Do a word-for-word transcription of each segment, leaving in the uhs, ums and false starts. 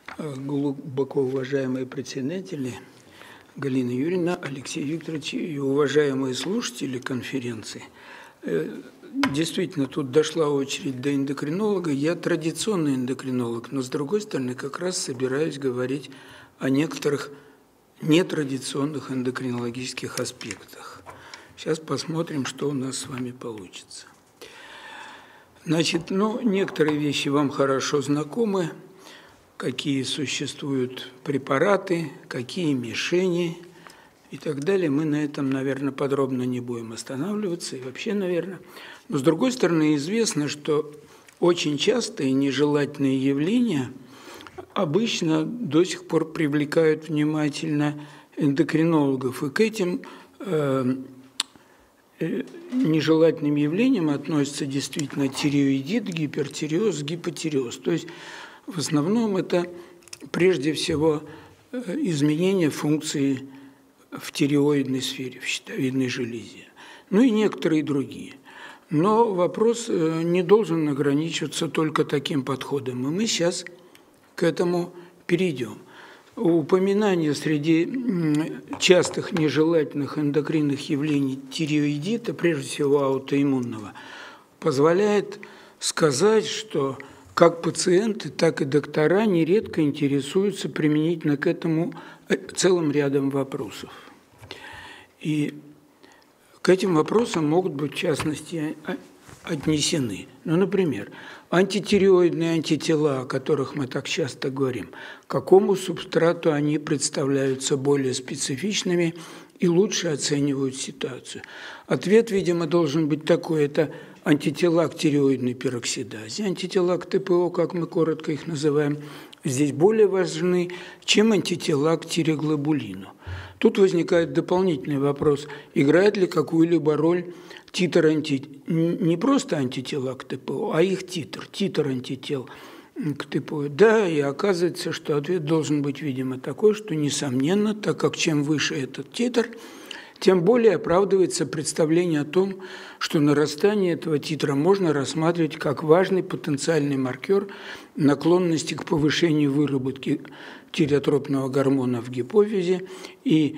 Глубоко уважаемые председатели, Галина Юрьевна, Алексей Викторович и уважаемые слушатели конференции. Действительно, тут дошла очередь до эндокринолога. Я традиционный эндокринолог, но с другой стороны, как раз собираюсь говорить о некоторых нетрадиционных эндокринологических аспектах. Сейчас посмотрим, что у нас с вами получится. Значит, ну, некоторые вещи вам хорошо знакомы, какие существуют препараты, какие мишени и так далее. Мы на этом, наверное, подробно не будем останавливаться, и вообще, наверное. Но, с другой стороны, известно, что очень частые нежелательные явления обычно до сих пор привлекают внимательно эндокринологов, и к этим э, э, нежелательным явлениям относятся действительно тиреоидит, гипертиреоз, гипотиреоз. То есть в основном это прежде всего изменение функции в тиреоидной сфере, в щитовидной железе, ну и некоторые другие. Но вопрос не должен ограничиваться только таким подходом, и мы сейчас к этому перейдем. Упоминание среди частых нежелательных эндокринных явлений тиреоидита, прежде всего аутоиммунного, позволяет сказать, что как пациенты, так и доктора нередко интересуются применительно к этому целым рядом вопросов. И к этим вопросам могут быть, в частности, отнесены. Ну, например, антитиреоидные антитела, о которых мы так часто говорим, какому субстрату они представляются более специфичными и лучше оценивают ситуацию. Ответ, видимо, должен быть такой: это антитела к тиреоидной пероксидазе, антитела к ТПО, как мы коротко их называем, здесь более важны, чем антитела к тиреглобулину. Тут возникает дополнительный вопрос: играет ли какую-либо роль титр анти... не просто антитела к ТПО, а их титр, титр антител к ТПО. Да, и оказывается, что ответ должен быть, видимо, такой, что, несомненно, так как чем выше этот титр, тем более оправдывается представление о том, что нарастание этого титра можно рассматривать как важный потенциальный маркер наклонности к повышению выработки тиреотропного гормона в гипофизе и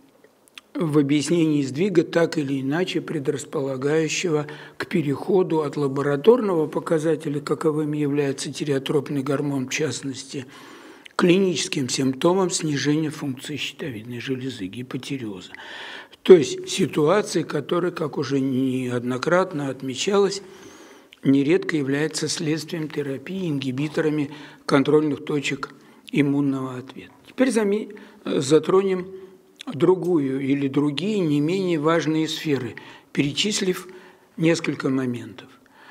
в объяснении сдвига, так или иначе предрасполагающего к переходу от лабораторного показателя, каковым является тиреотропный гормон, в частности, клиническим симптомам снижения функции щитовидной железы, гипотиреоза. То есть ситуации, которая, как уже неоднократно отмечалось, нередко является следствием терапии ингибиторами контрольных точек иммунного ответа. Теперь затронем другую или другие не менее важные сферы, перечислив несколько моментов.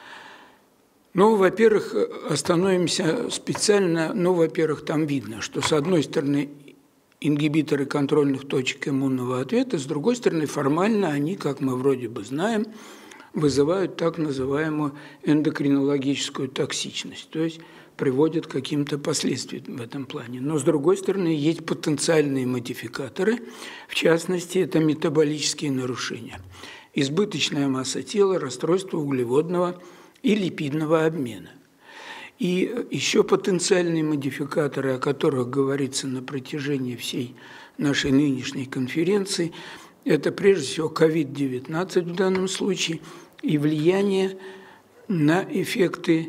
Ну, во-первых, остановимся специально, ну, во-первых, там видно, что с одной стороны ингибиторы контрольных точек иммунного ответа, с другой стороны формально они, как мы вроде бы знаем, вызывают так называемую эндокринологическую токсичность, то есть приводят к каким-то последствиям в этом плане. Но, с другой стороны, есть потенциальные модификаторы, в частности, это метаболические нарушения. Избыточная масса тела, расстройство углеводного и липидного обмена. И еще потенциальные модификаторы, о которых говорится на протяжении всей нашей нынешней конференции, это прежде всего ковид девятнадцать в данном случае и влияние на эффекты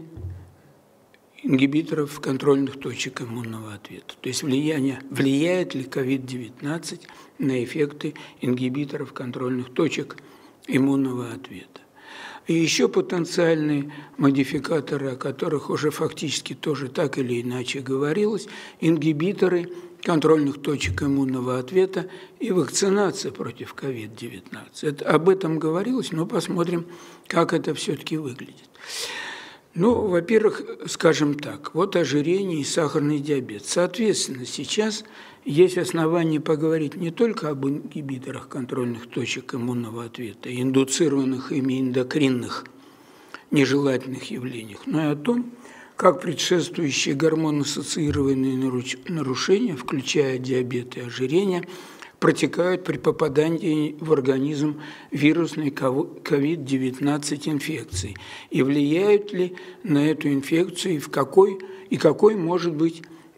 ингибиторов контрольных точек иммунного ответа. То есть влияние, влияет ли ковид девятнадцать на эффекты ингибиторов контрольных точек иммунного ответа. И еще потенциальные модификаторы, о которых уже фактически тоже так или иначе говорилось, ингибиторы контрольных точек иммунного ответа и вакцинация против ковид девятнадцать. Это, об этом говорилось, но посмотрим, как это все-таки выглядит. Ну, во-первых, скажем так, вот ожирение и сахарный диабет. Соответственно, сейчас есть основания поговорить не только об ингибиторах контрольных точек иммунного ответа, индуцированных ими эндокринных нежелательных явлениях, но и о том, как предшествующие гормон-ассоциированные нарушения, включая диабет и ожирение, протекают при попадании в организм вирусной ковид девятнадцать инфекции и влияют ли на эту инфекцию и в какой и какой может быть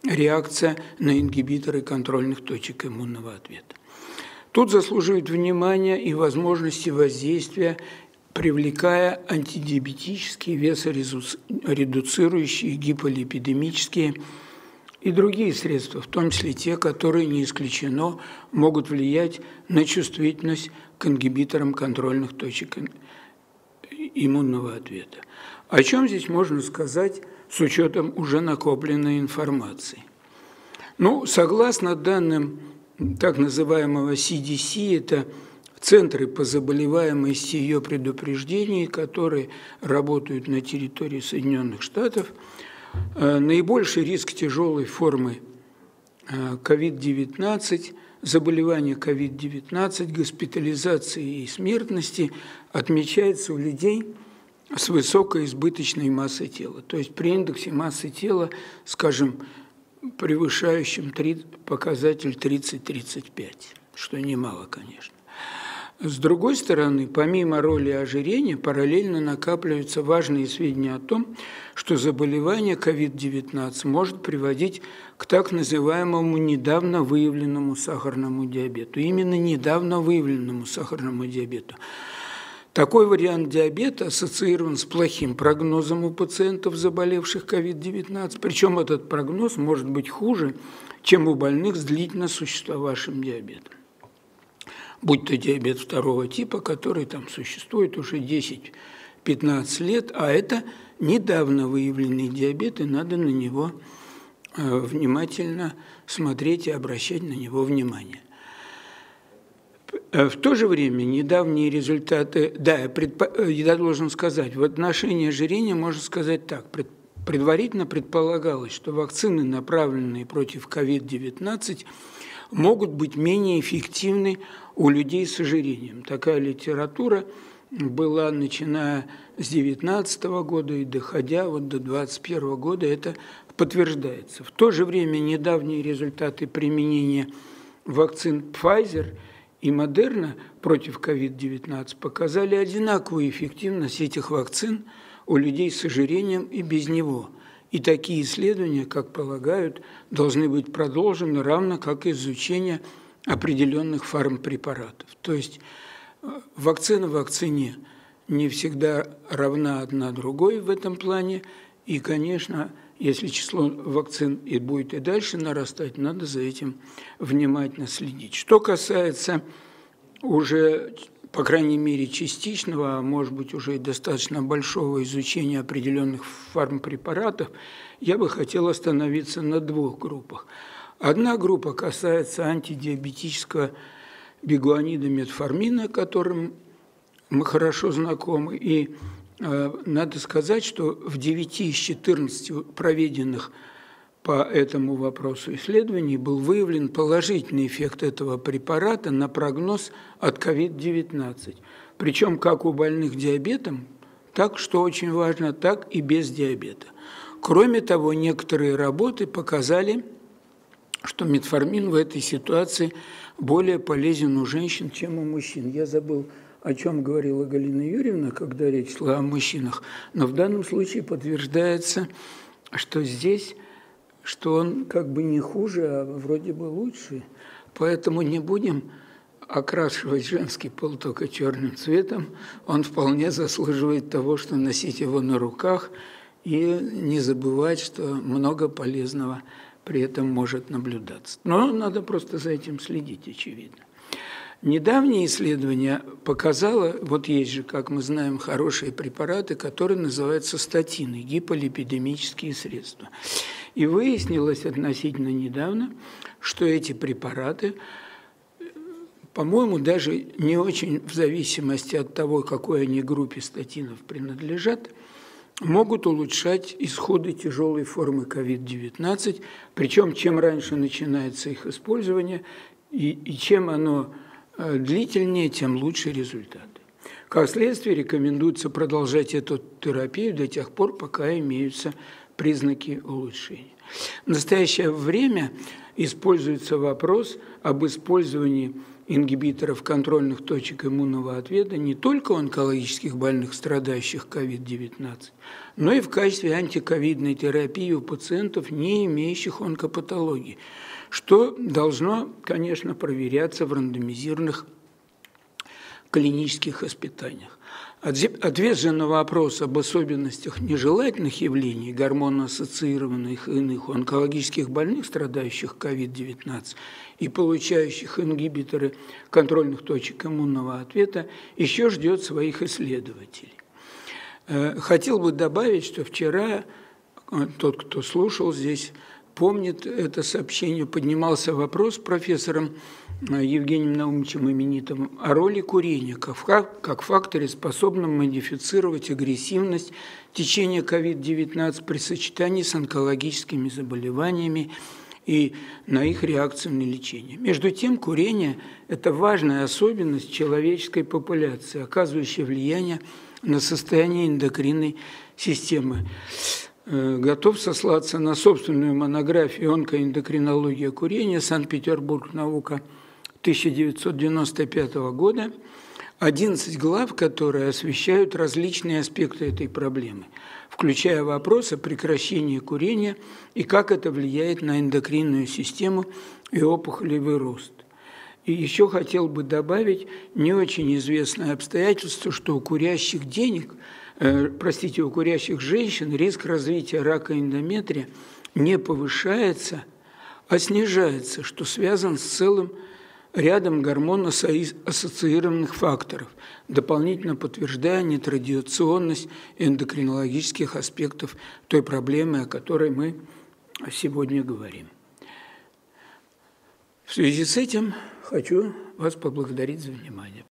реакция на ингибиторы контрольных точек иммунного ответа. Тут заслуживает внимания и возможности воздействия, привлекая антидиабетические, весоредуцирующие, гиполипидемические и другие средства, в том числе те, которые, не исключено, могут влиять на чувствительность к ингибиторам контрольных точек иммунного ответа. О чем здесь можно сказать с учетом уже накопленной информации? Ну, согласно данным так называемого си ди си, это центры по заболеваемости и ее предупреждению, которые работают на территории Соединенных Штатов, наибольший риск тяжелой формы ковид девятнадцать, заболевания ковид девятнадцать, госпитализации и смертности отмечается у людей с высокой избыточной массой тела. То есть при индексе массы тела, скажем, превышающем показатель тридцать — тридцать пять, что немало, конечно. С другой стороны, помимо роли ожирения, параллельно накапливаются важные сведения о том, что заболевание ковид девятнадцать может приводить к так называемому недавно выявленному сахарному диабету. Именно недавно выявленному сахарному диабету. Такой вариант диабета ассоциирован с плохим прогнозом у пациентов, заболевших ковид девятнадцать, причем этот прогноз может быть хуже, чем у больных с длительно существовавшим диабетом. Будь то диабет второго типа, который там существует уже десять-пятнадцать лет, а это недавно выявленный диабет, и надо на него внимательно смотреть и обращать на него внимание. В то же время недавние результаты, да, я должен сказать, в отношении ожирения можно сказать так, предварительно предполагалось, что вакцины, направленные против ковид девятнадцать, могут быть менее эффективны у людей с ожирением. Такая литература была, начиная с две тысячи девятнадцатого года и доходя вот до две тысячи двадцать первого года, это подтверждается. В то же время недавние результаты применения вакцин Pfizer и Moderna против ковид девятнадцать показали одинаковую эффективность этих вакцин у людей с ожирением и без него. И такие исследования, как полагают, должны быть продолжены, равно как и изучение определенных фармпрепаратов. То есть вакцина вакцине не всегда равна одна другой в этом плане, и, конечно, если число вакцин и будет и дальше нарастать, надо за этим внимательно следить. Что касается уже, по крайней мере, частичного, а может быть уже и достаточно большого изучения определенных фармпрепаратов, я бы хотел остановиться на двух группах. Одна группа касается антидиабетического бигуанида метформина, которым мы хорошо знакомы, и э, надо сказать, что в девяти из четырнадцати проведенных по этому вопросу исследований был выявлен положительный эффект этого препарата на прогноз от ковид девятнадцать. Причем как у больных диабетом, так, что очень важно, так и без диабета. Кроме того, некоторые работы показали, что метформин в этой ситуации более полезен у женщин, чем у мужчин. Я забыл, о чем говорила Галина Юрьевна, когда речь шла о мужчинах, но в данном случае подтверждается, что здесь, что он как бы не хуже, а вроде бы лучше. Поэтому не будем окрашивать женский пол только черным цветом. Он вполне заслуживает того, что носить его на руках и не забывать, что много полезного при этом может наблюдаться. Но надо просто за этим следить, очевидно. Недавнее исследование показало, вот есть же, как мы знаем, хорошие препараты, которые называются статины, гиполипидемические средства. И выяснилось относительно недавно, что эти препараты, по-моему, даже не очень в зависимости от того, какой они группе статинов принадлежат, могут улучшать исходы тяжелой формы ковид девятнадцать, причем чем раньше начинается их использование, и, и чем оно длительнее, тем лучше результаты. Как следствие, рекомендуется продолжать эту терапию до тех пор, пока имеются признаки улучшения. В настоящее время используется вопрос об использовании ингибиторов контрольных точек иммунного ответа не только у онкологических больных, страдающих ковид девятнадцать, но и в качестве антиковидной терапии у пациентов, не имеющих онкопатологии, что должно, конечно, проверяться в рандомизированных клинических испытаниях. Ответ же на вопрос об особенностях нежелательных явлений гормоноассоциированных и иных у онкологических больных, страдающих ковид девятнадцать и получающих ингибиторы контрольных точек иммунного ответа, еще ждет своих исследователей. Хотел бы добавить, что вчера тот, кто слушал здесь, помнит это сообщение, поднимался вопрос профессором Евгением Наумовичем Именитовым о роли курения как, как факторе, способном модифицировать агрессивность течения ковид девятнадцать при сочетании с онкологическими заболеваниями и на их реакцию на лечение. Между тем, курение – это важная особенность человеческой популяции, оказывающая влияние на состояние эндокринной системы. Готов сослаться на собственную монографию «Онкоэндокринология курения. Санкт-Петербург. Наука» тысяча девятьсот девяносто пятого года, одиннадцать глав, которые освещают различные аспекты этой проблемы, включая вопрос о прекращении курения и как это влияет на эндокринную систему и опухолевый рост. И еще хотел бы добавить не очень известное обстоятельство, что у курящих денег, э, простите, у курящих женщин риск развития рака эндометрия не повышается, а снижается, что связано с целым рядом гормонно-ассоциированных факторов, дополнительно подтверждая нетрадиционность эндокринологических аспектов той проблемы, о которой мы сегодня говорим. В связи с этим хочу вас поблагодарить за внимание.